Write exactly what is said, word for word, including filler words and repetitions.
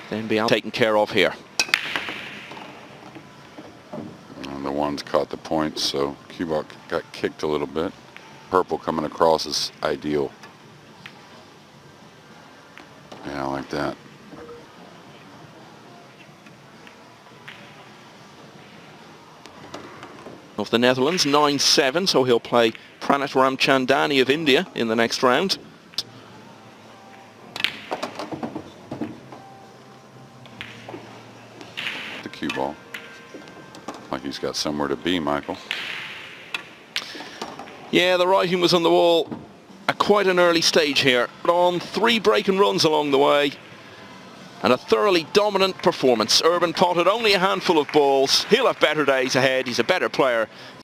then be taken care of here. And the ones caught the points, so Cubot got kicked a little bit. Purple coming across is ideal. Yeah, I like that. Of the Netherlands, nine seven, so he'll play Pranit Ramchandani of India in the next round. The cue ball. Like he's got somewhere to be, Michael. Yeah, the writing was on the wall at quite an early stage here. But on three breaking runs along the way, and a thoroughly dominant performance. Urban potted only a handful of balls. He'll have better days ahead. He's a better player.